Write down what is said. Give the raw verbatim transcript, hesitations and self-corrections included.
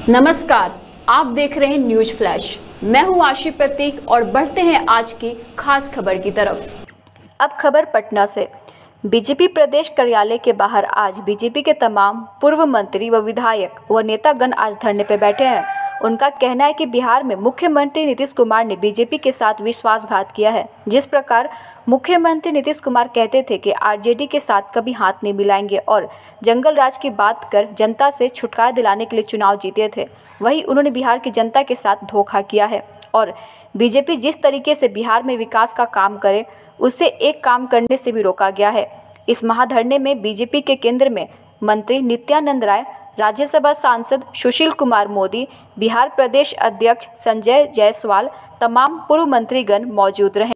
नमस्कार, आप देख रहे हैं न्यूज फ्लैश। मैं हूं आशी प्रतीक और बढ़ते हैं आज की खास खबर की तरफ। अब खबर पटना से। बीजेपी प्रदेश कार्यालय के बाहर आज बीजेपी के तमाम पूर्व मंत्री व विधायक व नेतागण आज धरने पर बैठे हैं। उनका कहना है कि बिहार में मुख्यमंत्री नीतीश कुमार ने बीजेपी के साथ विश्वासघात किया है। जिस प्रकार मुख्यमंत्री नीतीश कुमार कहते थे कि आरजेडी के साथ कभी हाथ नहीं मिलाएंगे और जंगल राज की बात कर जनता से छुटकारा दिलाने के लिए चुनाव जीते थे, वहीं उन्होंने बिहार की जनता के साथ धोखा किया है और बीजेपी जिस तरीके से बिहार में विकास का काम करे उसे एक काम करने से भी रोका गया है। इस महाधरने में बीजेपी के केंद्र में मंत्री नित्यानंद राय, राज्यसभा सांसद सुशील कुमार मोदी, बिहार प्रदेश अध्यक्ष संजय जायसवाल, तमाम पूर्व मंत्रीगण मौजूद रहे।